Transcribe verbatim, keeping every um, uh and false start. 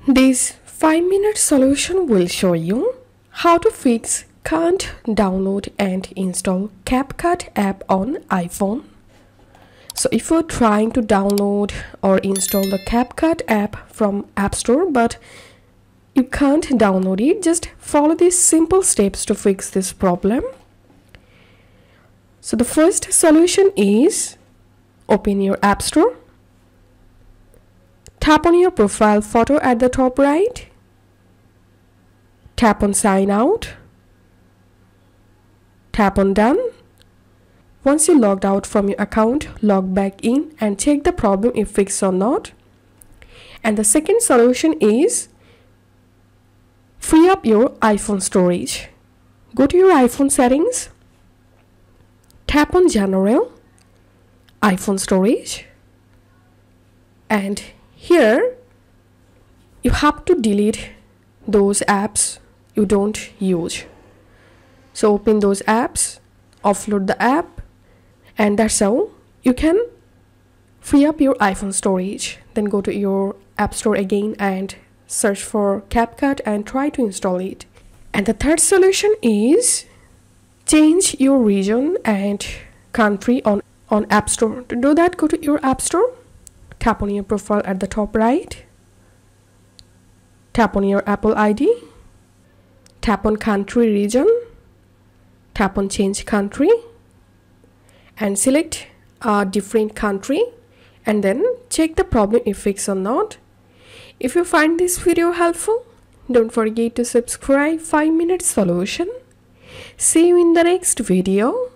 This five minute solution will show you how to fix can't download and install CapCut app on iPhone. So if you're trying to download or install the CapCut app from Appstore but you can't download it, just follow these simple steps to fix this problem. So the first solution is open your Appstore. Tap on your profile photo at the top right. Tap on sign out. Tap on done. Once you logged out from your account, log back in and check the problem if fixed or not. And the second solution is free up your iPhone storage. Go to your iPhone settings. Tap on General, iPhone storage, and here you have to delete those apps you don't use. So open those apps, offload the app, and that's how you can free up your iPhone storage. Then go to your App Store again and search for CapCut and try to install it. And the third solution is change your region and country on, on App Store. To do that, go to your App Store, tap on your profile at the top right, tap on your Apple I D, tap on country region, tap on change country, and select a different country, and then check the problem if fixed or not. If you find this video helpful, don't forget to subscribe five minute solution. See you in the next video.